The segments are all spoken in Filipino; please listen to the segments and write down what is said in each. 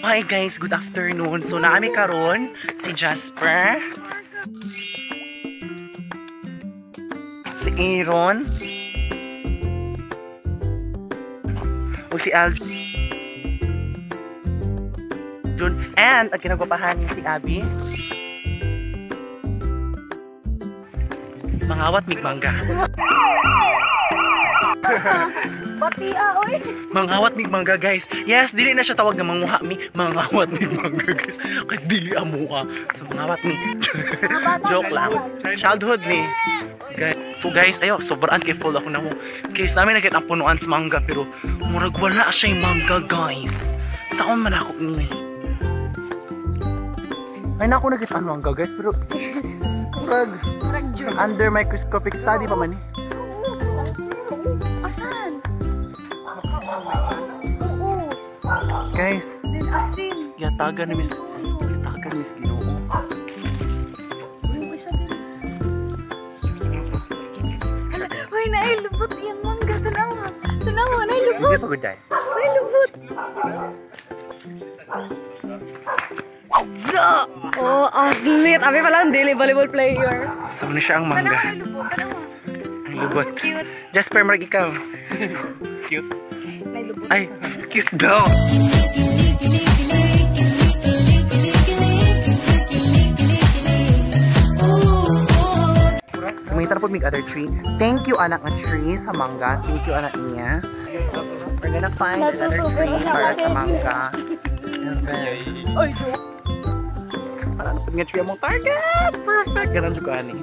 Hi guys, good afternoon. So naami karon si Jasper, si Aaron, o si Al, and ang kinagwapahan si Abby. Mangawat mig mangga. Batia, oy. Mangawat mig mangga, guys. Yes, dili na siya tawag na manguha mi. Mangawat mig mangga, guys. Kay dili amuha. So mangawat mi. Joke lang. Childhood ni. Guys. So guys, ayo, sobrang kay full ako na mo. Case namin nakita ang punuan sa mangga pero murag wala siya yung mangga, guys. Saon man ako ni. Ay na ako nakita ang mangga, guys, pero murag under microscopic study pa man eh. Asan? Oo. Guys, Then asin. yatagan ni Miss Ginoo. Yung isa din. Uy, nailubot yan mangga. Tanawa. Tanawa, nailubot. Hindi pa good day. Nailubot. Ja! Oh, athlete. Abi pala ang daily volleyball player. So na siya ang mangga. Tanawa, nailubot. Tanawa. Ang lubot. Cute. Jasper, marag ikaw. Cute. Nailubot. Ay, cute daw. So may tarapod mig other tree. Thank you anak nga tree sa mangga. Thank you anak niya. We're gonna find another tree para sa mangga. Oy, joke. Parang nga tree among target. Perfect. Ganun juga ani.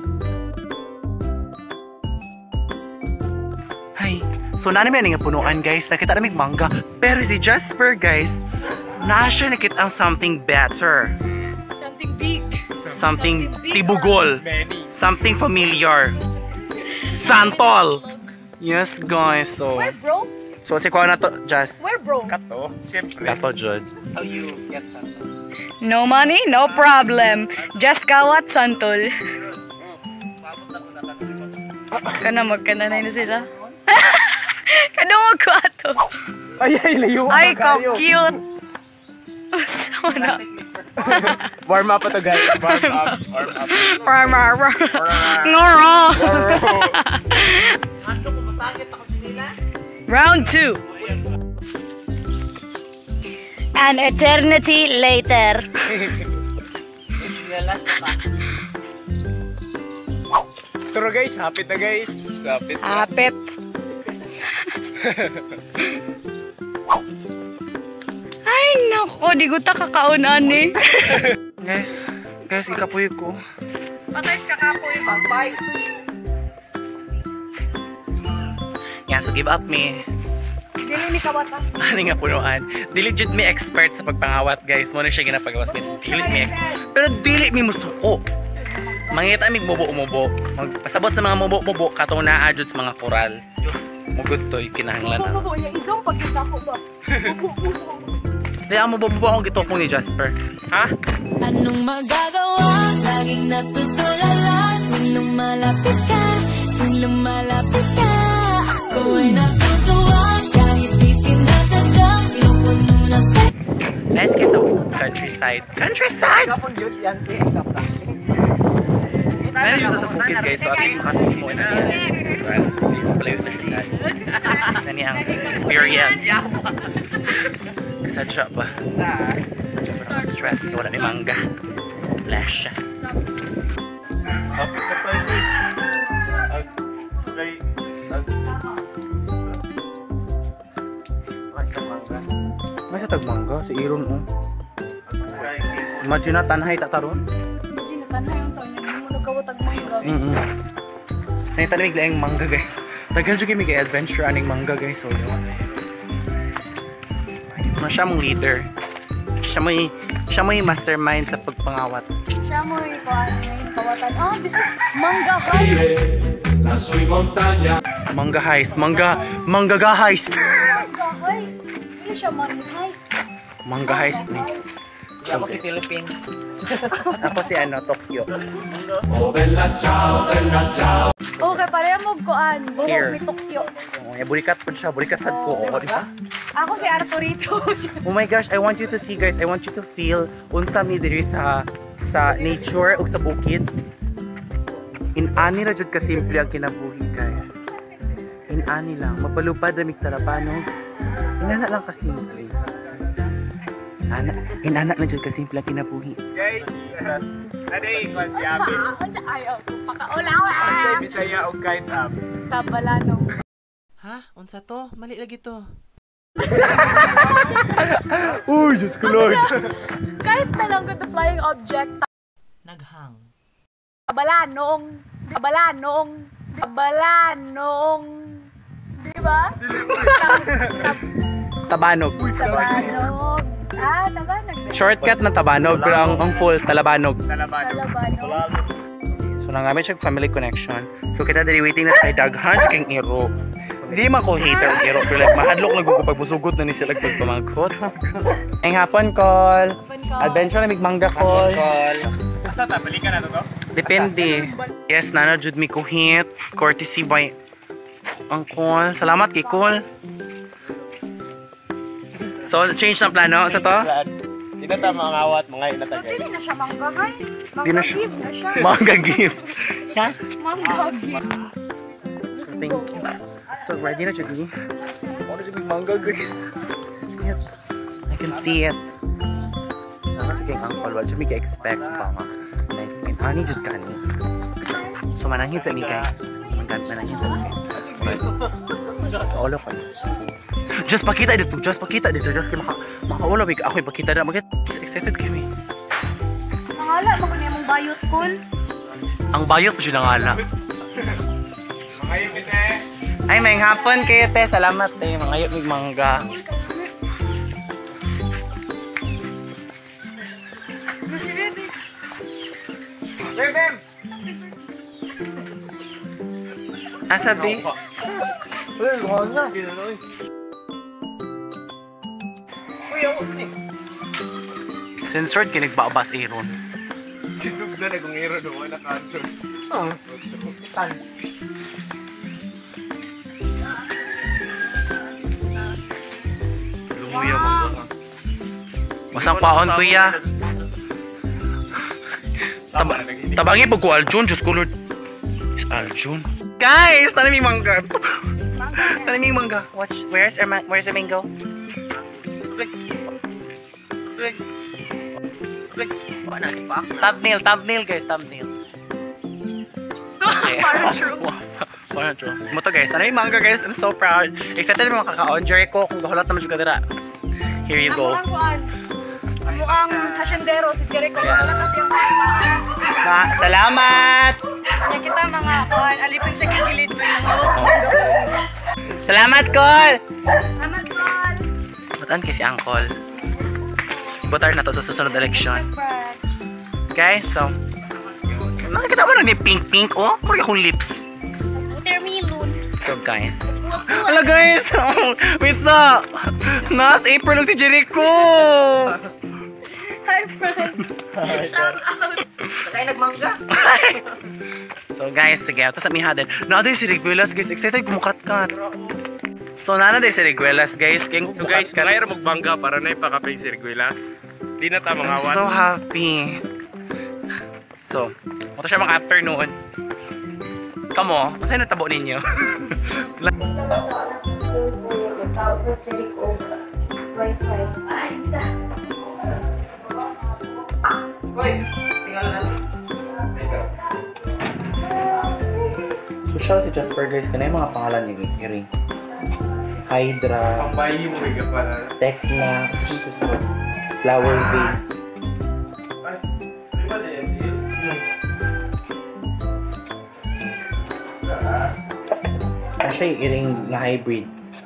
Hi. So nani may nga punuan, guys. Nakita namig mangga. Pero si Jasper, guys, na siya nakita ang something better. Something big. Something tibugol. Something familiar. Santol. Yes, guys. So Where, bro? si kuha na to, Jas. Where, bro? Kato, syempre. Kato, Jod. How you get Santo? No money, no problem. Just kawat santol. Kana magkananay na sila. Kadungog ko ato. Ay, layo ka. Ay, ka-cute. Sama na. Warm up pa to, guys. Warm up. Ngoro. Round 2. An eternity later. Pero guys, hapit na guys. Hapit na. Hapit. Ay, nako. Di ko ta kakaunan eh. Guys, ikapoy ko. Patay ka kapoy. Bye. Yeah, so give up me. Dili ni kawata. Ano nga punuan? Dili jud mi expert sa pagpangawat, guys. Mo na siya ginapagawas ni dili mi. Pero dili mi musuko. Mangita mig mubo-mubo. Magpasabot sa mga mubo-mubo katong naa jud sa mga koral. Mugod toy kinahanglan. Bubo, yung isong pagkita ko ba? Bubo. Daya mubo-mubo ako gitokong ni Jasper. Ha? Anong magagawa? Laging natutulala tuwing lumalapit ka. Tuwing lumalapit ka, ako ay natutuwa. Kahit di sinasadya, pinupuno na sa... Nice kiss sa countryside. Countryside! Kapag yun si Auntie. Meron dito sa bukid, guys. So at least makafeel mo na niya. Well, hindi ko pala yung sa syudad. Nani ang experience. Kasadya ba? Sobrang stress. Wala ni mangga. Flash siya. Hapit na tayo, guys. May sa tagmangga. Si Aaron, oh. Imagine na, tanhay tataron. Imagine, tanhay yung taon niya. Hindi mo nagkawatag mangga. Nangita namig lang yung mangga, guys. Tagal juga may adventure aning mangga, guys. So, yun. Siya mong leader. Siya mo yung mastermind sa pagpangawat. Siya mo yung kawatan. Oh, this is mangga heist. Mangga heist. Mangga heist. Mangga heist. Hindi siya mangga heist. Mangga heist ni. Ako si Philippines. Ako si Tokyo. Okay, pareha mo kuan. Here. Buhok ni Tokyo. Oh, burikat po siya. Burikat sad ko. Oh, di ba? Ako si Arturito. Oh my gosh, I want you to see guys, I want you to feel unsa mi diri sa nature o sa bukid. In-ani ra jud ka simple ang kinabuhi guys. In-ani lang, mapalupad ra mig tarabanog. Inana lang ka simple. Inana lang jud ka simple ang kinabuhi. Guys, naday ko si Abi. Ayaw ko. Pakaulaw. Sa Bisaya o kahit Tabalano. Ha? Unsa to? Mali lagi to. Uy, Diyos ko Lord. Kahit na lang the flying object. Naghang. Tabalanong. Tabalanong. Tabalanong. Di ba? Tabanog. Tabanog. Tabanog. Shortcut na tabanog, pero ang full talabanog. Tabanog. So nangamit siya family connection. So kita dali waiting na kay daghan king iro. Hindi man ko hater ang iro, pero like mahadlok na ko pagbusugot na ni sila pagpamangkot. Ang hapon call. Adventure na migmangga call. Asa ta, balikan na to? Depende. Yes, nana jud mi kuhit. Courtesy by ang call. Salamat kay call. So change na plano sa to. Di na ta mga awat, mga inatagay. Hindi na siya mangga guys. Di na siya. Gift na siya. Manga gift. Yan. Mangga gift. Thank you. So ready na Judy? Ano siya mangga guys? See it. I can see it. Ano siya kayong angkol? What should we expect ba nga? Like, ani jud kani. So manangin sa mi guys. Manangin sa mi. All of it. Just pakita dito. Just kay makaulo big ako ipakita na. Excited kami. Mangala mo kanya mong bayot kol. Ang bayot po siya nangala. Mga yun, bite. Ay, may hapon kayo, te. Salamat, te. Mga yun, may mangga. Bem! Asabi? Uy, luhan na. Ginanoy. Uy, ako ni. Censored kinigbabas Aaron. Kisugda na kung iro doon na kantos. Tan. Lumuya mo ba? Masang paon, kuya. Tabangi pag ko Aljun, Diyos ko Lord. Aljun. Guys, tanaming mangga. Tanaming mangga. Watch, where's the mango? Thumbnail guys, thumbnail. Parang true. Parang true. Mo to guys, tanaming mangga guys. I'm so proud. Excited mo makakaon. Jericho, kung gahulat naman siya kadira. Here you go. Mukhang hasyendero si Jericho. Yes. Kasi yung kaya Salamat! kanya kita mga kuhan, alipin sa gigilid ko yung mga Salamat, Col! Salamat, Col! Bataan kasi ang Col. Ibotar na to sa susunod election. Guys, so nakikita mo na ni pink, oh? Pwede akong lips. Watermelon. So guys. Hala guys! Wait sa! Nas April lang si Jericho! Hi, friends! Shout out! Kaya nagmangga. So guys, sige, ito sa mihadan. Naaday si Riguelas guys, excited kumukat ka. So nanaday si Riguelas guys, kaya So guys, kaya magbangga para na ipakapay si Riguelas. Di na ta mga I'm awan. so happy. So, ito siya mga afternoon. Kamo, kasi natabo ninyo. Social si Jasper guys, kaya yung mga pangalan niya Iri. Hydra, Pambayi mo biga para. Tekla, Flower Vase. Ay, di ba din? Siya yung iring na hybrid.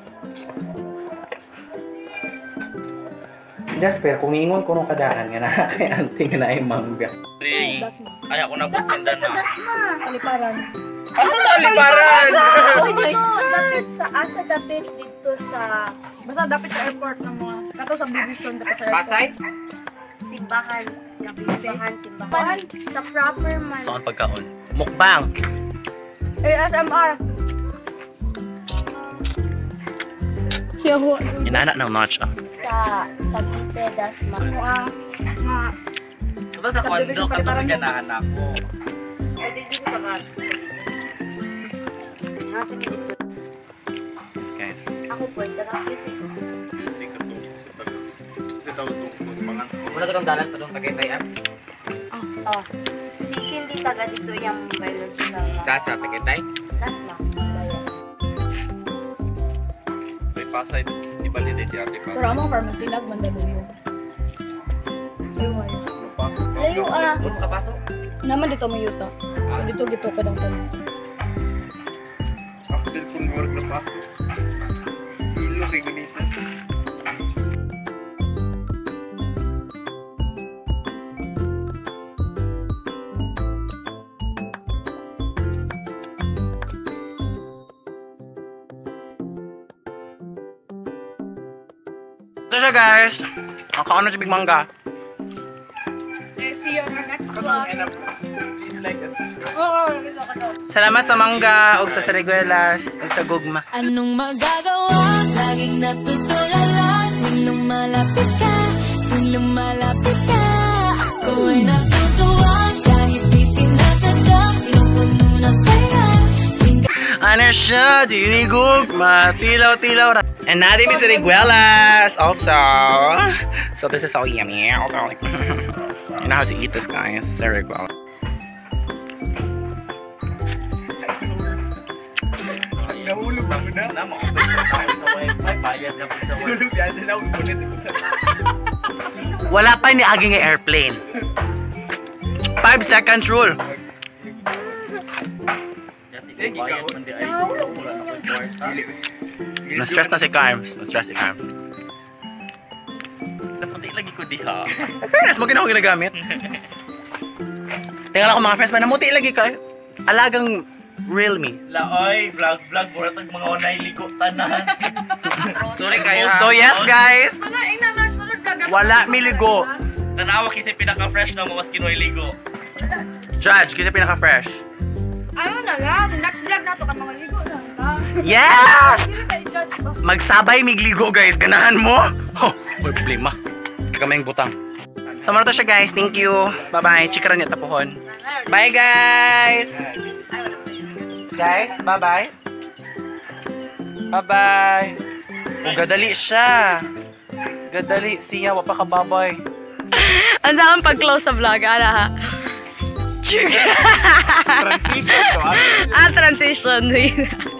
Jasper, kung iingon ko nung kadaan nga na kay auntie nga na ay mangga. Ay, ako na Asa sa dasma. Aliparan. Asa sa libaran? Uy, dito, dapit sa asa dapit dito sa basta dapit sa airport ng mga kato sa Bibison dapit sa airport. Pasay? Simbahan. Simbahan. Sa proper man. So, ang pagkaon? Mukbang! ASMR. Yawa. Inana ng notch ah. Sa Cavite, Dasma. Ito sa kondo, katulad ganahan ako. Pwede din pa ka. Guys. Ako pwede ka kasi. Wala ka kang dalan pa doon Tagaytayan? Oh. Si Cindy taga dito yung biological. Sa Tagaytay? Dasma. Bayan. May pasay, di ba nila si ate pa? Pero among pharmacy lag Mandaluyong. Pasok ka. Layo ah. Doon ka pasok? Naman dito mo yuta. So dito gito ko ng pharmacy. Ako cellphone work na pasok. Ilo kay ganito. Ito siya guys. Ang kaano si Big Mangga. See you on our next vlog. Please like and subscribe. Oo, Salamat sa mangga ug sa sariguelas ug sa gugma. Anong magagawa? Laging natutulala tuwing lumalapit ka, tuwing lumalapit ka. Ako ay natutuwa kahit di sinasadya, pinupuno na saya. Ano siya? Di gugma. Tilaw-tilaw ra. And natin may sariguelas also. So this is so yummy. Also, like, you know how to eat this guys. Sariguelas. Nahulog ako na. Sa wifi, bayad na po sa wifi. Hulog yan na ako ulit. Wala pa ni aging airplane. 5 seconds rule. Na-stress na si Carms. Na-stress si Carms. Napatay lagi ko diha. Fairness, mo ginawa ginagamit. Tingnan ako mga friends, namuti lagi ka. Alagang Realme. Laoy, vlog, mura tag mga onay ligo tanan. Sorry kayo. So yes guys, Sunod, naman, sunod ka. wala miligo. Tanawa kasi pinaka-fresh na mo mas kinuha ligo. Judge, kasi pinaka-fresh. Ano na lang, next vlog na to ka mga ligo na. Yes! Sino tayo judge ba? Magsabay migligo guys, ganahan mo. Oh, may problema. Kakamay ang butang. Sama na to siya guys, thank you. Bye-bye, chikaran niya tapuhon. Bye guys! Guys, bye-bye. Bye-bye. Oh, gadali siya. Gadali siya, wapa ka babay. Ang sa akin pag-close sa vlog, ara ha? Transition to. Transition.